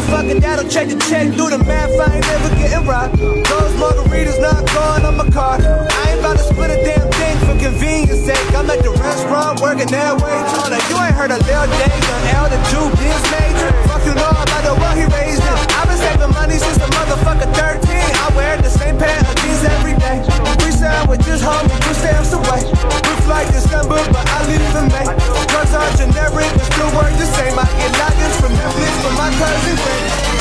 motherfucker that'll check the check. Do the math, I ain't never getting robbed. Those margaritas not gone on my card. I ain't about to split a damn thing for convenience sake. I'm at the restaurant working that way. Now you ain't heard of Lil Dave, the L, the Jew, biz major. Fuck you know about the world he raised in. I've been saving money since a motherfucker 13. I wear the same pair of jeans every day. We sandwiches, homie, 2 stamps away. We fly December, but I leave in May. Drugs are generic, but still work the same. I get logins from Netflix from my cousin Ray.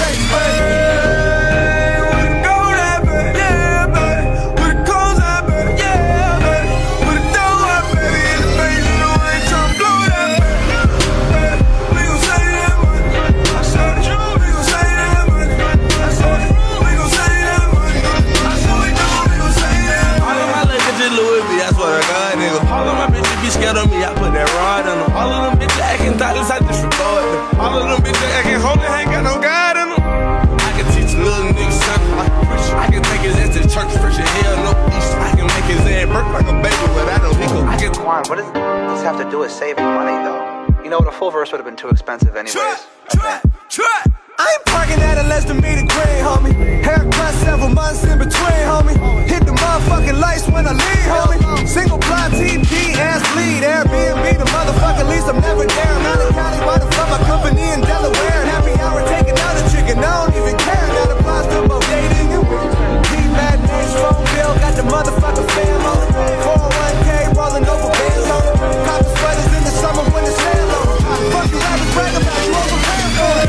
On me, I put that rod on them. All of them bitches acting thoughtless, I disregard them. All of them bitches acting holy, ain't got no God in them. I can teach a little nigga something like a Christian. I can take his ass to church, fresh as hell, no Easter. I can make his ass burp like a baby without a nickel. Quan, what does this have to do with saving money, though? You know what, a full verse would have been too expensive anyways. I ain't parking at a less than meter green, homie. Haircut several months in between, homie. Hit the motherfucking lights when I leave, homie. Single ply TP, ass bleed. Airbnb, the motherfucking lease, I'm never there. I'm out of county, why the fuck my company in Delaware? Happy hour taking out a chicken, I don't even care. Now the applies to both dating and weed. Keep mad names, phone bill, got the motherfucking fam on it. 401k rolling over bands on it. Copper sweaters in the summer when it's sand on it. Fuck you, rappers brag about you overpaying for it.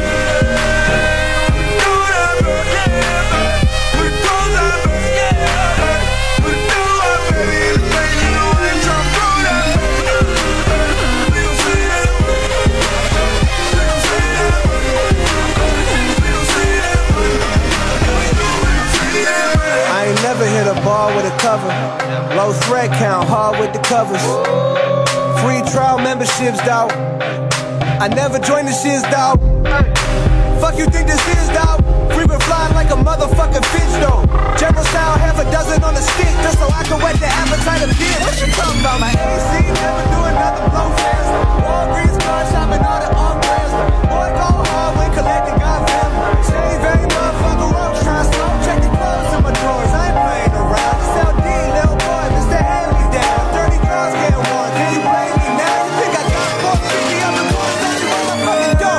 Never hit a bar with a cover. Low thread count, hard with the covers. Free trial memberships, dawg. I never joined the shits, dawg. Fuck you think this is, dawg? Free been flying like a motherfucking fish, though. General style, half a dozen on a stick, just so I can whet the appetite of kids. What you talking about? My AC never doing nothing blow fast. Walgreens car shopping all the off brands. Boy, go hard when collecting goddamn. Save every motherfucker roach, try slow, check the clothes in my drawers. I ain't playing around. This LD, little boy, Mr. Hanley down. Dirty girls get one. Can you play me now? You think I got 450 up the boys that you motherfucking don't?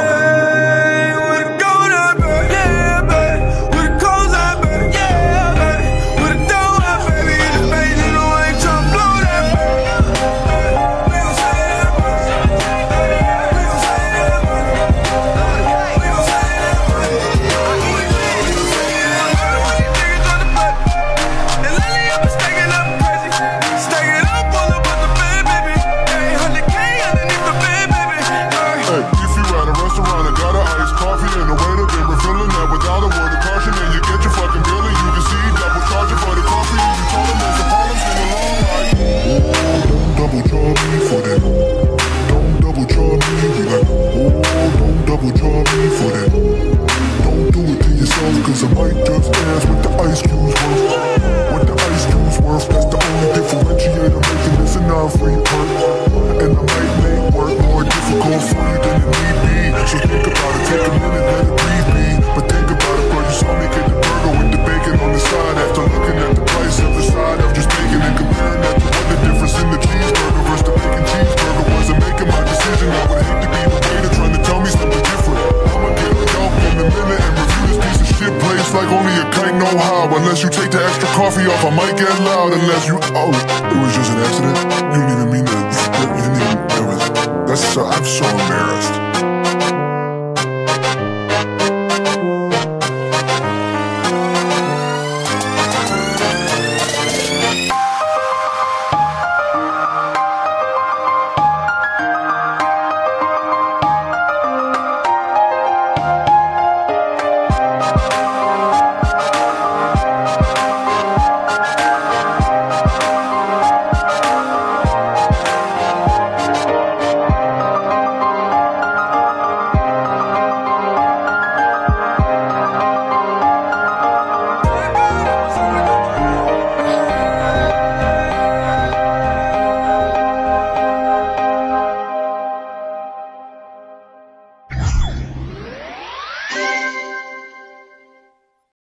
Cause I might just dance with the ice cubes worth. What the ice cubes worth, that's the only differentiator making this a non-free perk. And I might make work more difficult for you than it need be. So think about it, take a minute, let it breathe me. But think about it, bro, you saw me get the burger with the bacon on the side. After looking at the price of the side of just bacon and comparing that to what the difference in the cheeseburger versus the bacon cheeseburger was. And making my decision, I would hate to be the waiter trying to tell me something different. I'ma get a Yelp in a minute and review this piece of shit place like only a kite know how. Unless you take the extra coffee off, I might get loud. Unless you, oh, it was just an accident. You didn't even mean that. You didn't even, that was, that's so, I'm so embarrassed.